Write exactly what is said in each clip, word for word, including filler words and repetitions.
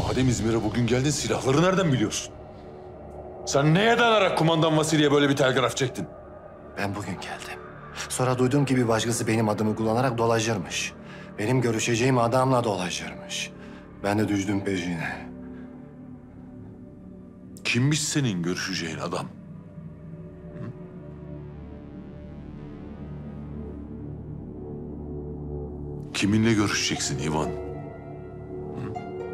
Madem İzmir'e bugün geldin, silahları nereden biliyorsun? Sen neye dayanarak kumandan Vasili'ye böyle bir telgraf çektin? Ben bugün geldim. Sonra duydum ki bir başkası benim adımı kullanarak dolaşırmış. Benim görüşeceğim adamla dolaşırmış. Ben de düştüm peşine. Kimmiş senin görüşeceğin adam? Hı? Kiminle görüşeceksin İvan? Hı?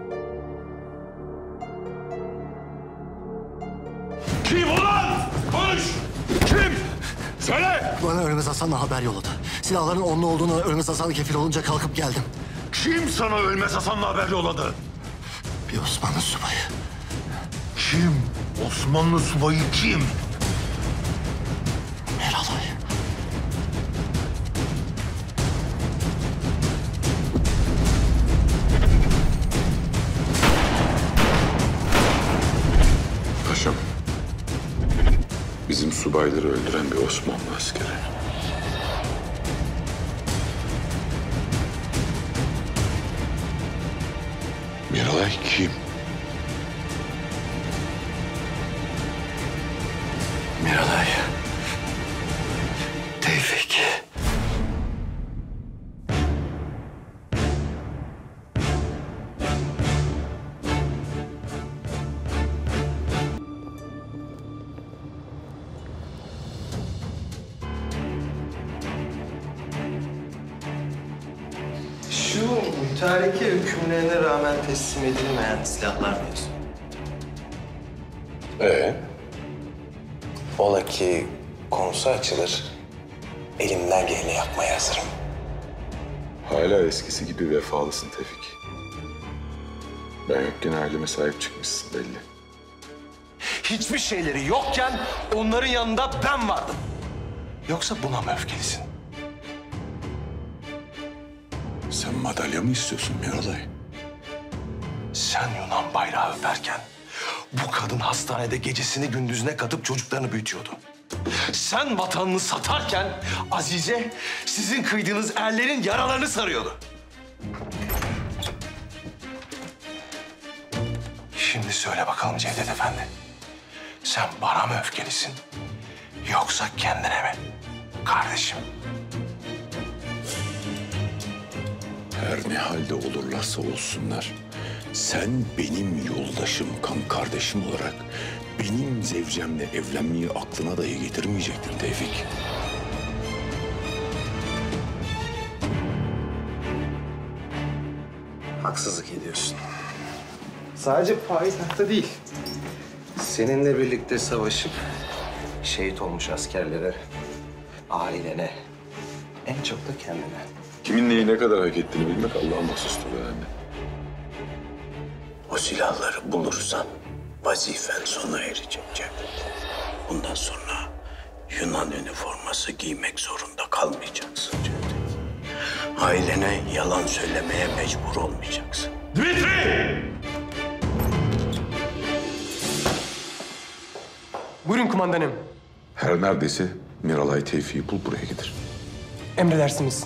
Kim ulan? Konuş! Kim? Söyle! Bana Ölmez Hasan'la haber yolladı. Silahların onun olduğunu Ölmez Hasan kefil olunca kalkıp geldim. Kim sana Ölmez Hasan'la haber yolladı? Bir Osmanlı subayı. Kim? Osmanlı subayı kim? Meralay. Paşam, bizim subayları öldüren bir Osmanlı askeri. Miralay kim? Miralay. Tevfik. Şu mütareke hükümlerine rağmen teslim edilmeyen silahlar mevzu. Ee? Ola ki konusu açılır, elimden geleni yapmaya hazırım. Hala eskisi gibi vefalısın Tevfik. Ben yokken aileme sahip çıkmışsın belli. Hiçbir şeyleri yokken onların yanında ben vardım. Yoksa buna mı öfkelisin? Sen madalya mı istiyorsun Miralay? Sen Yunan bayrağı öperken bu kadın hastanede gecesini gündüzüne katıp çocuklarını büyütüyordu. Sen vatanını satarken Azize sizin kıydığınız erlerin yaralarını sarıyordu. Şimdi söyle bakalım Cevdet Efendi. Sen bana mı öfkelisin yoksa kendine mi kardeşim? Her ne halde olurlarsa olsunlar, sen benim yoldaşım, kan kardeşim olarak benim zevcemle evlenmeyi aklına dahi getirmeyecektin Tevfik. Haksızlık ediyorsun. Sadece payitahta değil. Seninle birlikte savaşıp şehit olmuş askerlere, ailene, en çok da kendine. Kimin neyi ne kadar hak ettiğini bilmek Allah'a mahsustur yani. O silahları bulursan vazifen sona erecek Cevdet. Bundan sonra Yunan üniforması giymek zorunda kalmayacaksın Cevdet. Ailene yalan söylemeye mecbur olmayacaksın. Dimitri! Buyurun kumandanım. Her neredeyse Miralay Tevfik'i bul buraya getir. Emredersiniz.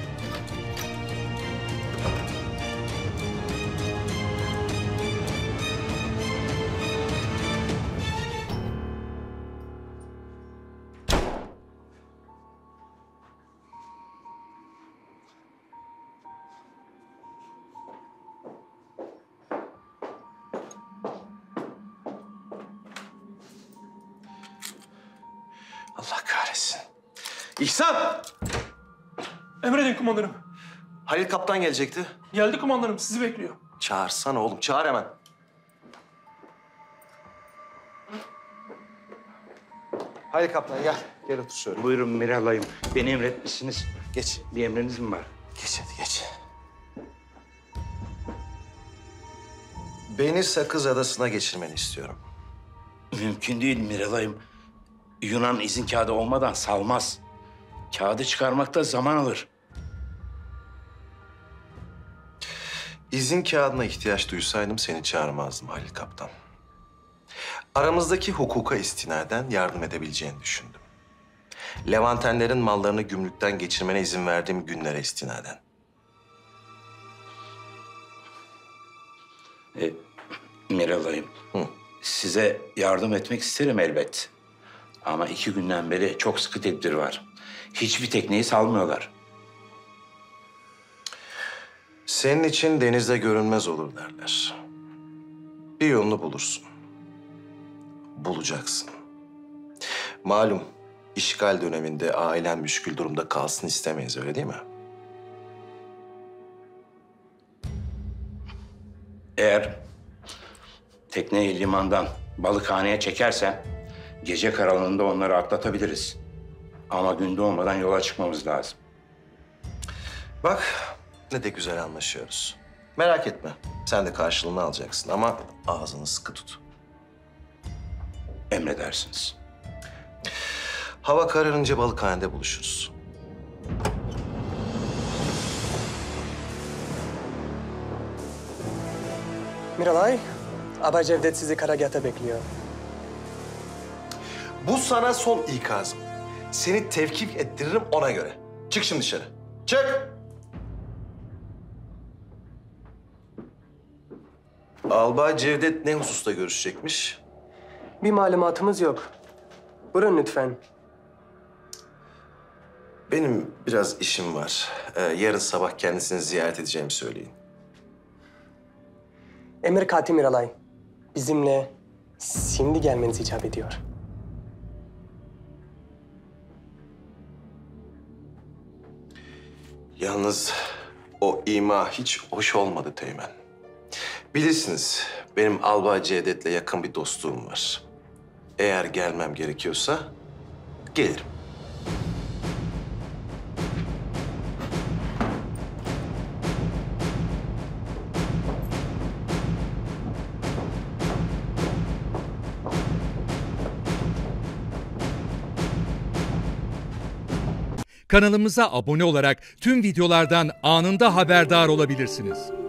Allah kahretsin. İhsan! Emredin kumandanım. Halil Kaptan gelecekti. Geldi kumandanım, sizi bekliyor. Çağırsana oğlum, çağır hemen. Halil Kaptan gel. Gel otur şöyle. Buyurun Miralay'ım. Beni emretmişsiniz. Geç. Bir emriniz mi var? Geç hadi geç. Beni Sakız Adası'na geçirmeni istiyorum. Mümkün değil Miralay'ım. Yunan izin kağıdı olmadan salmaz. Kağıdı çıkarmakta zaman alır. İzin kağıdına ihtiyaç duysaydım seni çağırmazdım Halil Kaptan. Aramızdaki hukuka istinaden yardım edebileceğini düşündüm. Levantenlerin mallarını gümrükten geçirmene izin verdiğim günlere istinaden. E, Miralay'ım, size yardım etmek isterim elbet. Ama iki günden beri çok sıkı tedbir var. Hiçbir tekneyi salmıyorlar. Senin için denizde görünmez olur derler. Bir yolunu bulursun. Bulacaksın. Malum işgal döneminde ailen müşkül durumda kalsın istemeyiz, öyle değil mi? Eğer tekneyi limandan balıkhaneye çekersen gece karanlığında onları atlatabiliriz. Ama gün doğmadan yola çıkmamız lazım. Bak ne de güzel anlaşıyoruz. Merak etme. Sen de karşılığını alacaksın ama ağzını sıkı tut. Emredersiniz. Hava kararınca balıkhanede buluşuruz. Miralay, Abay Cevdet sizi karargâhta bekliyor. Bu sana son ikazım. Seni tevkif ettiririm ona göre. Çık şimdi dışarı. Çık! Albay Cevdet ne hususta görüşecekmiş? Bir malumatımız yok. Buyurun lütfen. Benim biraz işim var. Ee, yarın sabah kendisini ziyaret edeceğimi söyleyin. Emir Katil Miralay, bizimle şimdi gelmeniz icap ediyor. Yalnız o ima hiç hoş olmadı Teğmen. Bilirsiniz benim Albay Cevdet'le yakın bir dostluğum var. Eğer gelmem gerekiyorsa gelirim. Kanalımıza abone olarak tüm videolardan anında haberdar olabilirsiniz.